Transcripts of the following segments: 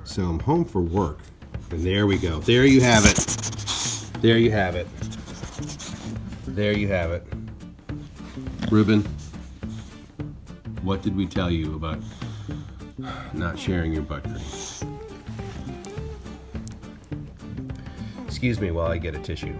So I'm home for work, and there we go. There you have it. There you have it. There you have it. Reuben, what did we tell you about not sharing your butt cream? Excuse me while I get a tissue.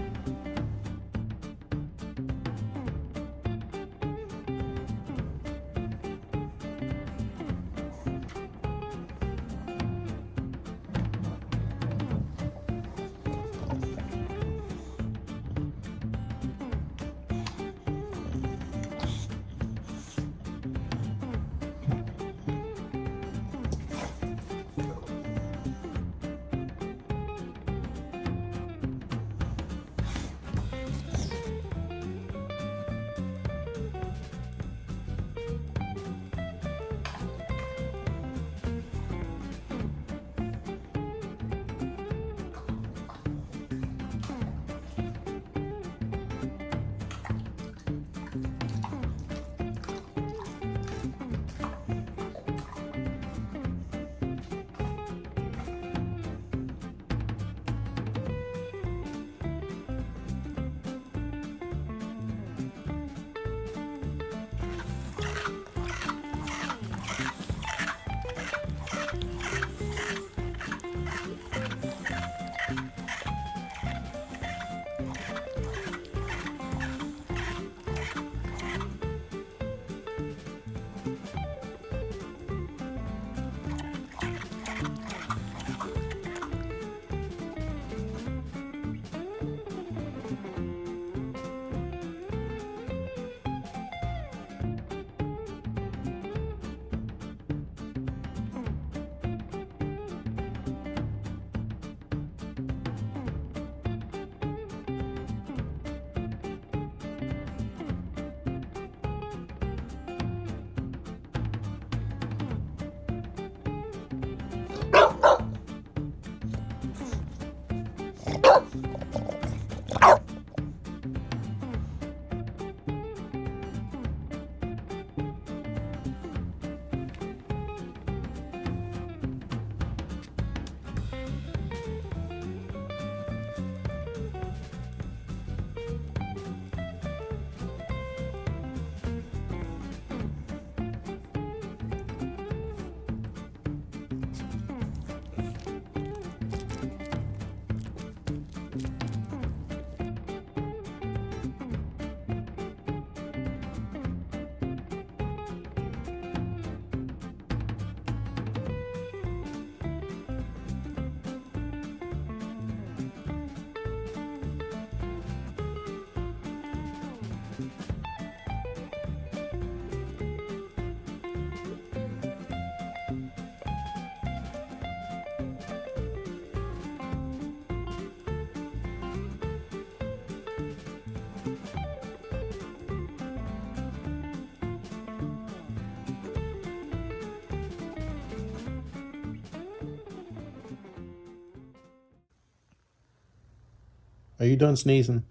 Are you done sneezing?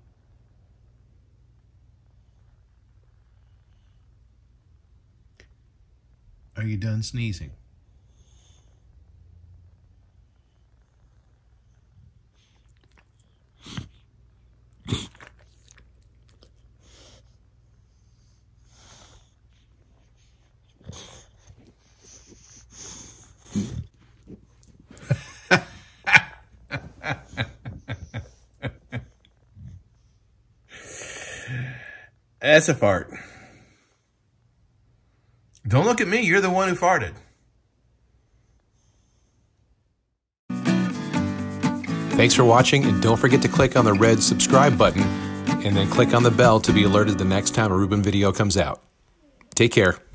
Are you done sneezing? That's a fart. Don't look at me. You're the one who farted. Thanks for watching, and don't forget to click on the red subscribe button and then click on the bell to be alerted the next time a Reuben video comes out. Take care.